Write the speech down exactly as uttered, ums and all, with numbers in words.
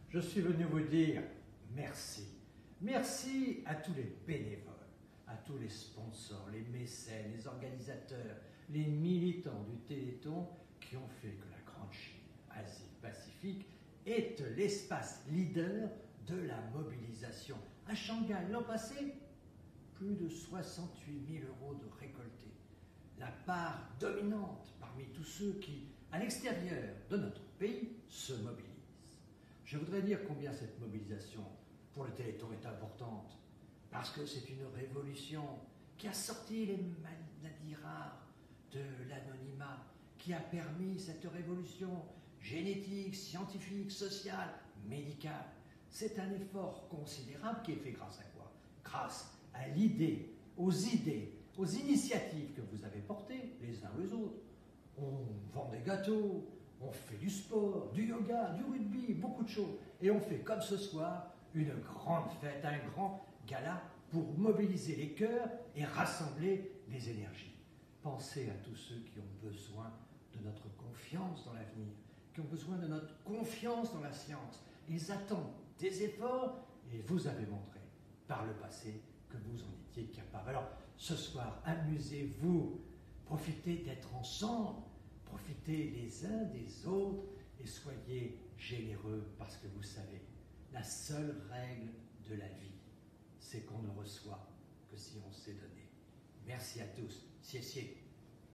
je suis venu vous dire merci. Merci à tous les bénévoles, à tous les sponsors, les mécènes, les organisateurs, les militants du Téléthon qui ont fait que la Grande Chine, Asie-Pacifique, est l'espace leader de la mobilisation. À Shanghai, l'an passé, plus de soixante-huit mille euros de récoltés. La part dominante parmi tous ceux qui, à l'extérieur de notre pays, se mobilisent. Je voudrais dire combien cette mobilisation pour le Téléthon est importante, parce que c'est une révolution qui a sorti les maladies rares de l'anonymat, qui a permis cette révolution génétique, scientifique, sociale, médicale. C'est un effort considérable qui est fait grâce à quoi? Grâce à l'idée, aux idées, aux initiatives que vous avez portées les uns les autres. On vend des gâteaux, on fait du sport, du yoga, du rugby, beaucoup de choses. Et on fait comme ce soir une grande fête, un grand gala pour mobiliser les cœurs et rassembler les énergies. Pensez à tous ceux qui ont besoin de notre confiance dans l'avenir, qui ont besoin de notre confiance dans la science. Ils attendent des efforts et vous avez montré par le passé que vous en étiez capable. Alors, ce soir, amusez-vous, profitez d'être ensemble, profitez les uns des autres et soyez généreux parce que vous savez, la seule règle de la vie, c'est qu'on ne reçoit que si on s'est donné. Merci à tous. Xiexie.